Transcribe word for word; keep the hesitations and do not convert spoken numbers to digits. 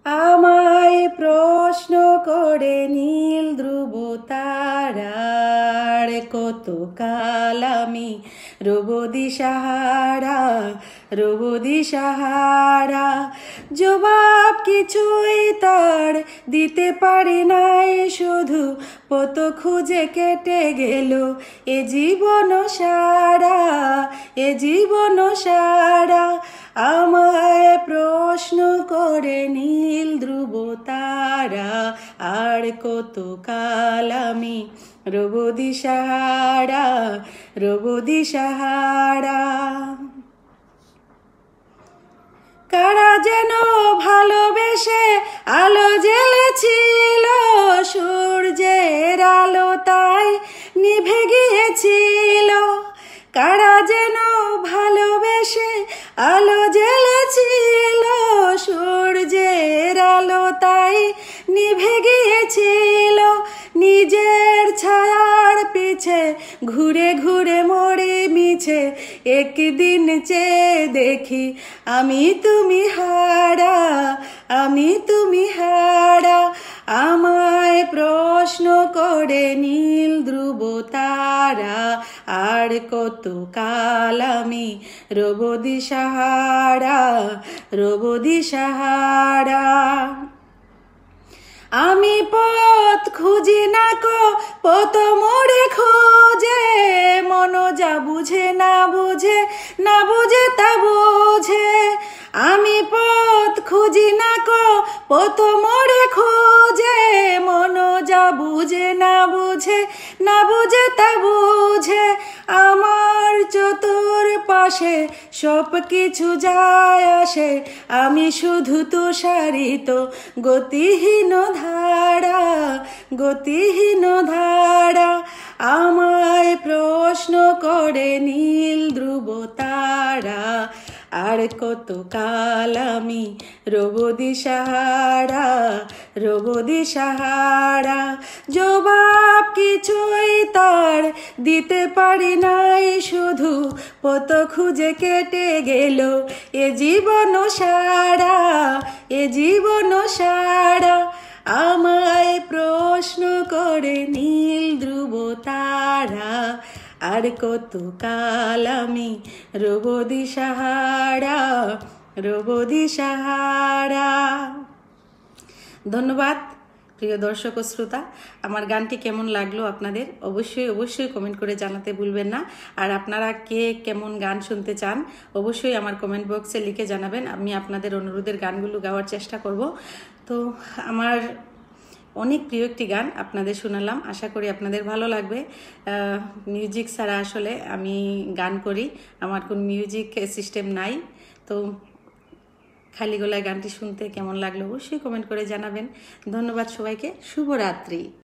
আমায় প্রশ্ন করে নীল ধ্রুব তারার কত কাল আমি রব দিশাহারা রব দিশাহারা জবাব কিছুই তার দিতে পারি নাই শুধু পত খুঁজে কেটে গেল এ জীবন সারা এ জীবন সারা আমায় প্রশ্ন করে নীল ধ্রুব তারা আর কত কাল আমি রব দিশাহারা রব দিশাহারা কারা যেন ভালোবেসে আলো জ্বেলেছিল সূর্যের আলো তাই নিভে গিয়েছিল কারা যেন ভালোবেসে আলো জ্বেলেছিল সূর্যের আলো তাই নিভে গিয়েছিল নিজের ছায়ার পিছে ঘুরে ঘুরে মরে মিছে একদিন চেয়ে দেখি আমি তুমি হারা আমি তুমি হারা আমায় প্রশ্ন করে নীল ধ্রুব তারা আর কত কাল আমি রব দিশাহারা রব দিশাহারা আমি পথ খুঁজি না কো পথ মোড়ে খোঁজে মন যা বুঝে না বুঝে না বুঝে তা বুঝে আমি পথ খুঁজি না কো পথ মোড়ে খোঁজে মন যা বুঝে না বুঝে না বুঝে তা বুঝে আমার চতুর পাশে সব কিছু যায় আসে আমি শুধু তুষারিত গতিহীন ধারা গতিহীন ধারা আমায় প্রশ্ন করে নীল ধ্রুব তারা আর কত কাল আমি রব দিশাহারা রব দিশাহারা জবাব কিছুই তার দিতে পারি নাই শুধু পথ খুঁজে কেটে গেল এ জীবন সারা এ জীবন সারা আমায় প্রশ্ন করে নীল ধ্রুব তারা আর কত কাল আমি রব দিশাহারা রব দিশাহারা। ধন্যবাদ প্রিয় দর্শক ও শ্রোতা, আমার গানটি কেমন লাগলো আপনাদের অবশ্যই অবশ্যই কমেন্ট করে জানাতে ভুলবেন না। আর আপনারা কে কেমন গান শুনতে চান অবশ্যই আমার কমেন্ট বক্সে লিখে জানাবেন, আমি আপনাদের অনুরোধের গানগুলো গাওয়ার চেষ্টা করব। তো আমার অনেক প্রিয় একটি গান আপনাদের শোনালাম, আশা করি আপনাদের ভালো লাগবে। মিউজিক ছাড়া আসলে আমি গান করি, আমার কোনো মিউজিক সিস্টেম নাই। তো খালি গলায় গানটি শুনতে কেমন লাগলো অবশ্যই কমেন্ট করে জানাবেন। ধন্যবাদ সবাইকে, শুভরাত্রি।